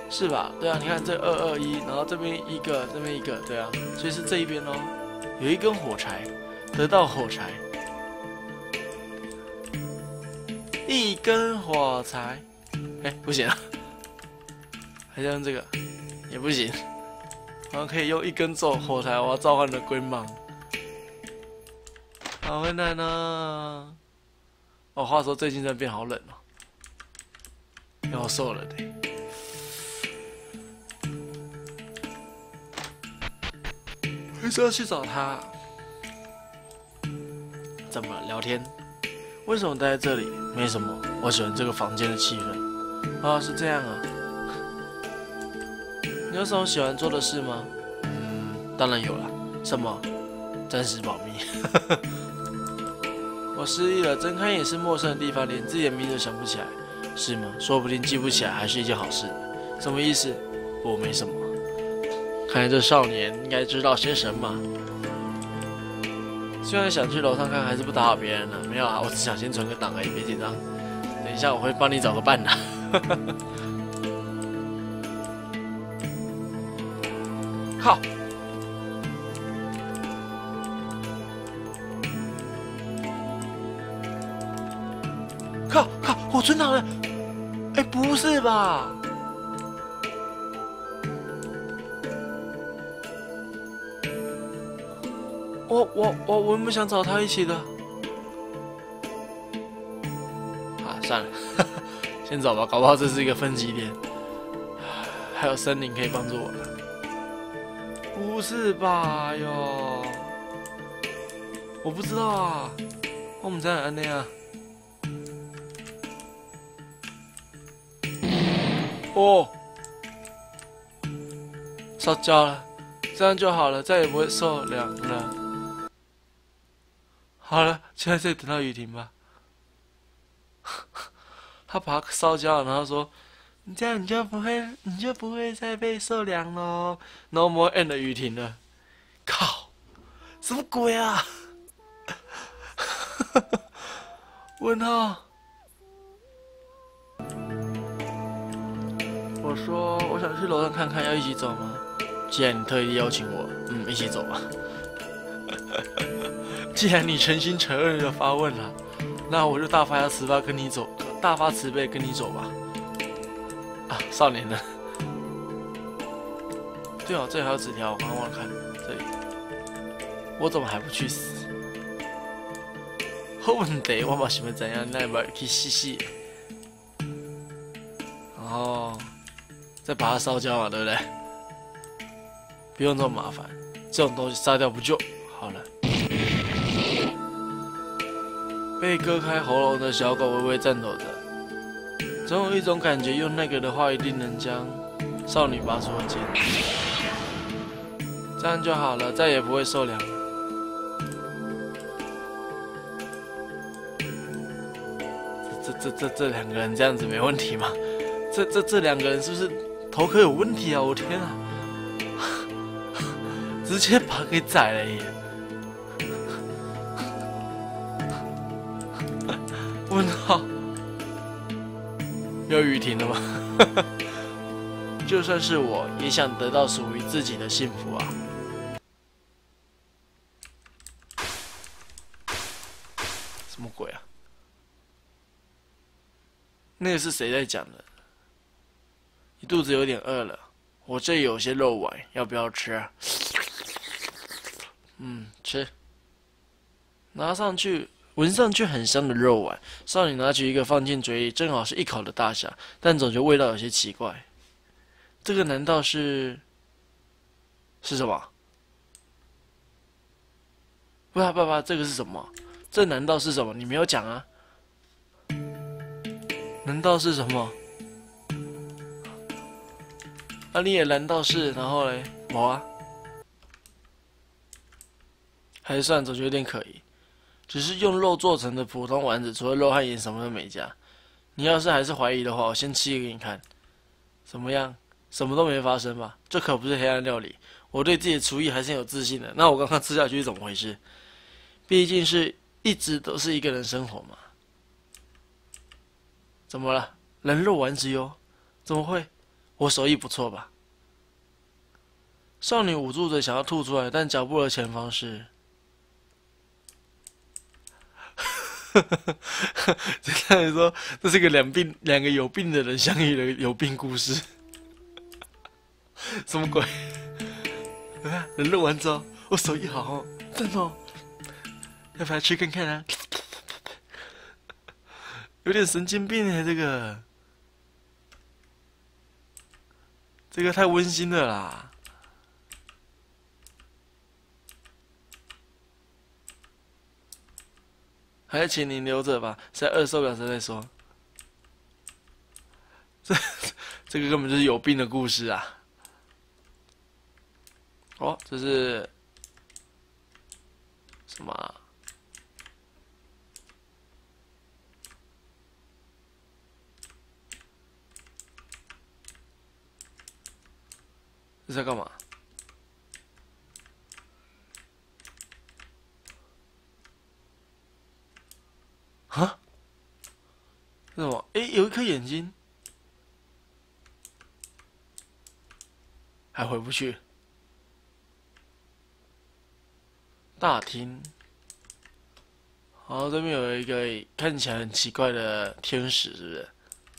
是吧？对啊，你看这221，然后这边一个，这边一个，对啊，所以是这一边哦，有一根火柴，得到火柴，一根火柴，哎，不行啊，还是用这个，也不行，然后可以用一根火柴，我要召唤的龟蟒，好困难呢。哦，话说最近真的变好冷哦，要瘦了得。还是要去找他。怎么了？聊天？为什么待在这里？没什么，我喜欢这个房间的气氛。啊，是这样啊。你有什么喜欢做的事吗？当然有了。什么？暂时保密。我失忆了，睁开眼是陌生的地方，连自己的名字都想不起来，是吗？说不定记不起来还是一件好事。什么意思？不，没什么。看来这少年应该知道些什么。虽然想去楼上看，还是不打扰别人了。没有啊，我只想先存个档而已，别紧张。等一下我会帮你找个伴的。靠！靠！我存档了！哎，不是吧？我原本想找他一起的。啊，算了，先走吧，搞不好这是一个分级点。还有森林可以帮助我的。不是吧哟？我不知道啊，我们在哪那样？哦，烧焦了，这样就好了，再也不会受凉了。好了，现在再等到雨停吧。他把它烧焦了，然后说：“你这样你就不会再被受凉喽。” No more end 的雨停了。靠，什么鬼啊？问号。我说我想去楼上看看，要一起走吗？既然你特意邀请我，一起走吧。既然你诚心诚意的发问了，那我就大发慈悲跟你走，大发慈悲跟你走吧。啊，少年呢？对哦，这里还有纸条，我刚刚忘了看。这里，我怎么还不去死？好问题，我嘛想要怎样，那要去试试。然后再把它烧焦嘛，对不对？不用这么麻烦，这种东西杀掉不就好了？被割开喉咙的小狗微微颤抖着，总有一种感觉，用那个的话一定能将少女拔出了剑。这样就好了，再也不会受凉了。这两个人这样子没问题吗？这两个人是不是头壳有问题啊？我天啊！直接把他给宰了耶！问号，又雨停了吗？就算是我也想得到属于自己的幸福啊！什么鬼啊？那个是谁在讲的？你肚子有点饿了，我这里有些肉丸，要不要吃啊？吃。拿上去，闻上去很香的肉丸。少女拿起一个放进嘴里，正好是一口的大小，但总觉得味道有些奇怪。这个难道是什么？爸，这个是什么？这难道是什么？你没有讲啊？难道是什么？啊，你也难道是？然后嘞，没啊？还是算，总觉得有点可疑。只是用肉做成的普通丸子，除了肉和盐什么都没加。你要是还是怀疑的话，我先吃一个给你看，怎么样？什么都没发生吧？这可不是黑暗料理，我对自己的厨艺还是有自信的。那我刚刚吃下去是怎么回事？毕竟是一直都是一个人生活嘛。怎么了？人肉丸子哟？怎么会？ 我手艺不错吧？少女捂住嘴想要吐出来，但脚步的前方是。简单来说，这是个两个有病的人相遇的有病故事。什么鬼？人录完之后，我手艺好哦，真的哦，要不要吃看看啊？有点神经病哎，这个太温馨了啦。还是请您留着吧，实在受不了再说。这个根本就是有病的故事啊！哦，这是什么啊？这是在干嘛？啊？是什么？诶，有一颗眼睛，还回不去。大厅，然后这边有一个看起来很奇怪的天使，是不是？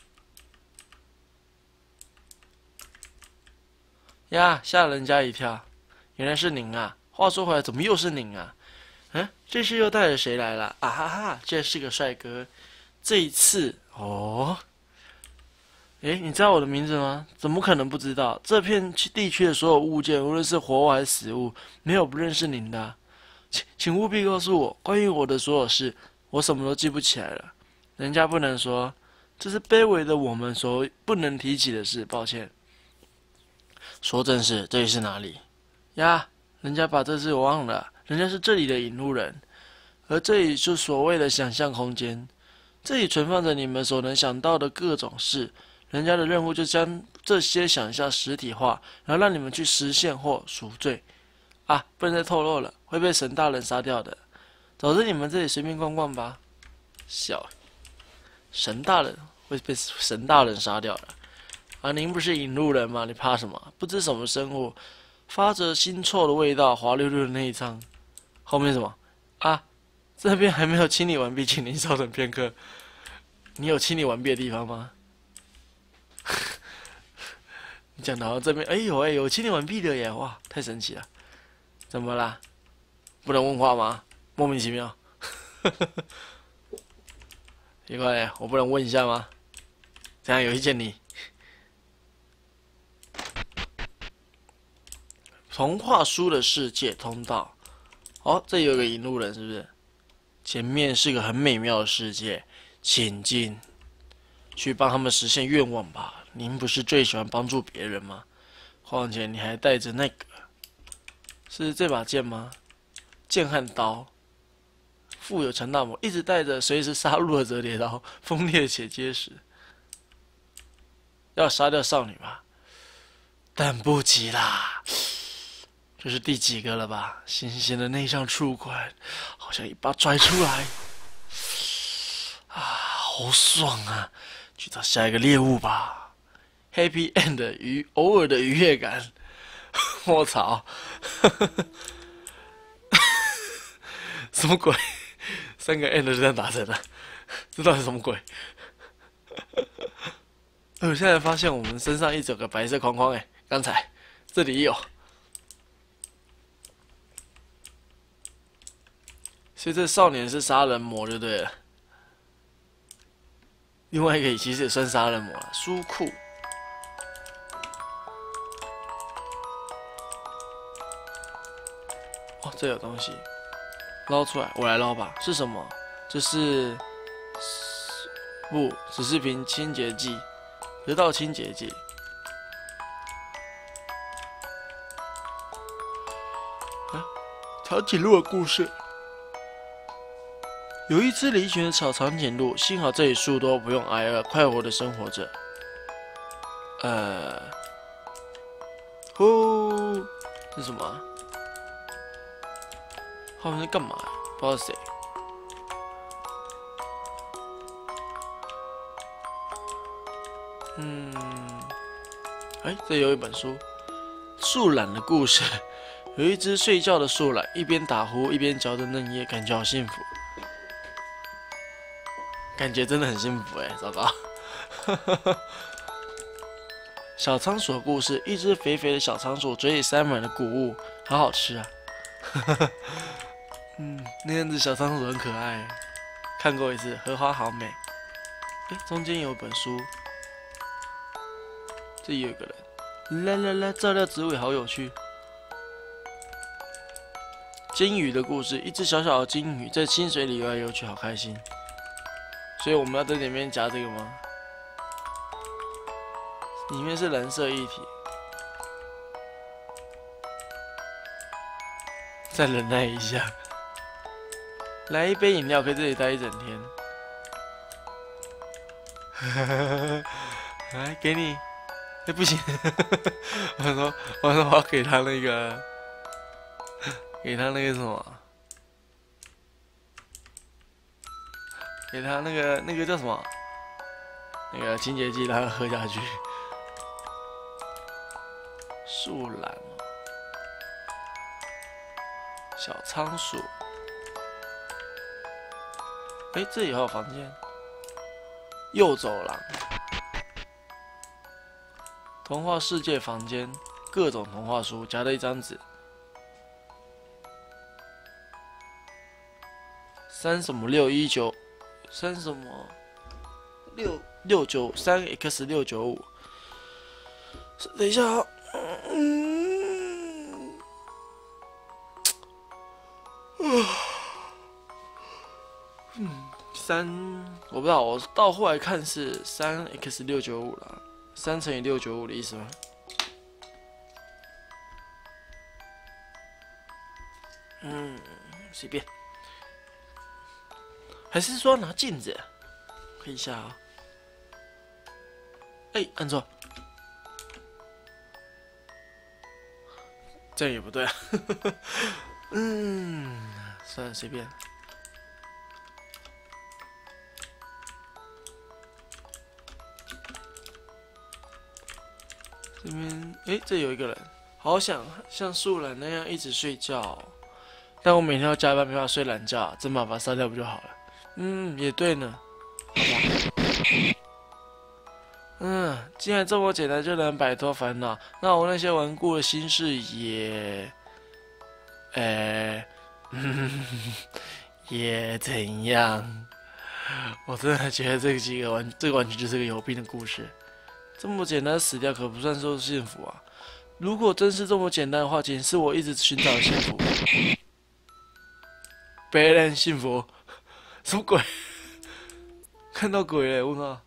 呀，吓人家一跳！原来是您啊！话说回来，怎么又是您啊？嗯，这次又带着谁来了？啊哈哈，这是个帅哥。这一次，哦，诶，你知道我的名字吗？怎么可能不知道？这片地区的所有物件，无论是活物还是死物，没有不认识您的啊。请务必告诉我关于我的所有事，我什么都记不起来了。人家不能说，这是卑微的我们所不能提起的事。抱歉。说正事，这里是哪里？呀，人家把这事我忘了，人家是这里的引路人，而这里是所谓的想象空间，这里存放着你们所能想到的各种事。人家的任务就将这些想象实体化，然后让你们去实现或赎罪。啊，不能再透露了，会被神大人杀掉的。走着你们这里随便逛逛吧。笑，神大人会被神大人杀掉的。啊，您不是引路人吗？你怕什么？不知什么生物，发着腥臭的味道，滑溜溜的内脏。后面什么？啊，这边还没有清理完毕，请您稍等片刻。你有清理完毕的地方吗？你讲的好像这边，有清理完毕的耶！哇，太神奇了！怎么啦？不能问话吗？莫名其妙。奇怪，我不能问一下吗？这样有意见你？童话书的世界通道。哦，这有个引路人，是不是？前面是个很美妙的世界，请进去帮他们实现愿望吧。您不是最喜欢帮助别人吗？况且你还带着那个，是这把剑吗？剑和刀，富有强大魔，一直带着随时杀戮的折叠刀，锋利且结实。要杀掉少女吧？等不及啦！这是第几个了吧？新鲜的内脏触感，好像一把拽出来，啊，好爽啊！去找下一个猎物吧。Happy End 偶尔的愉悦感。我操！什么鬼？3个 End 就这样打成了，这到底什么鬼？我现在发现我们身上一整个白色框框，刚才这里有。所以这少年是杀人魔就对了。另外一个其实也算杀人魔了，书库。哦，这有东西，捞出来，我来捞吧。是什么？这是不，只是瓶清洁剂，得到清洁剂。啊，长颈鹿的故事。有一只离群的小长颈鹿，幸好这里树多，不用挨饿，快活的生活着。呼，这是什么啊？后面在干嘛？不知道谁。 哎，这有一本书，树懒的故事。有一只睡觉的树懒，一边打呼一边嚼着嫩叶，感觉好幸福。感觉真的很幸福哎，糟糕。小仓鼠的故事：一只肥肥的小仓鼠，嘴里塞满了谷物，好好吃啊。那样子小仓鼠很可爱，看过一次，荷花好美。哎，中间有本书，这里有一个人，啦啦啦，照料植物也好有趣。金鱼的故事：一只小小的金鱼在清水里游来游去，好开心。所以我们要在里面加这个吗？里面是蓝色液体，再忍耐一下。来一杯饮料，可以这里待一整天。来，给你。哎，不行，我说我要给他那个，给他那个什么，给他那个叫什么？那个清洁剂，让他喝下去。树懒，小仓鼠。哎，这里还有房间。右走廊。童话世界房间，各种童话书，夹了一张纸。3什么619，3什么693x695。等一下啊，我不知道，我到后来看是3x695了，3乘以695的意思吗？随便。还是说拿镜子？看一下啊。哎，按错。这样也不对啊。算了，随便。这边，哎，这有一个人，好想像树懒那样一直睡觉，但我每天要加班，没法睡懒觉，真把它杀掉不就好了？也对呢。既然这么简单就能摆脱烦恼，那我那些顽固的心事也，也怎样？我真的觉得这个完全就是个有病的故事。这么简单死掉可不算是幸福啊！如果真是这么简单的话，简直是我一直寻找的幸福。别人幸福，什么鬼？看到鬼了，问号。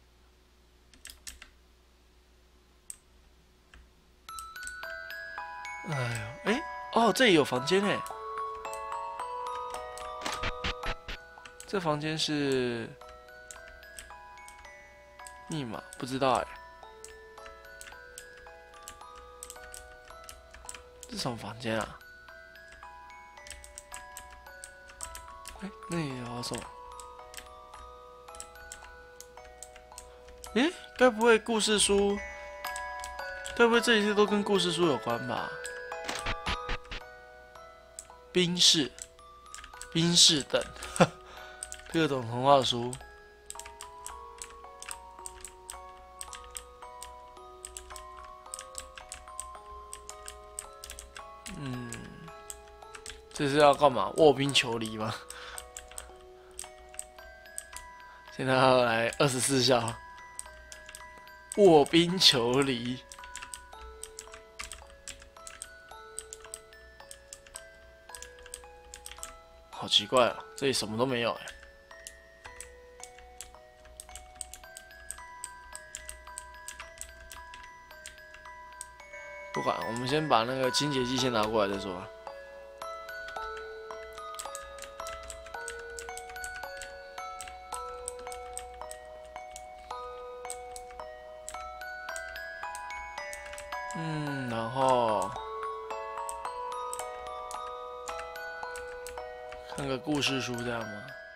哎呦，哦，这里有房间哎。这房间是密码，不知道哎。这什么房间啊？哎，那里有什么？哎，该不会故事书？该不会这一切都跟故事书有关吧？冰室等，各种童话书。这是要干嘛？卧冰求鲤吗？现在要来24孝，卧冰求鲤。好奇怪哦，这里什么都没有哎。不管，我们先把那个清洁剂先拿过来再说。然后看个故事书这样吗？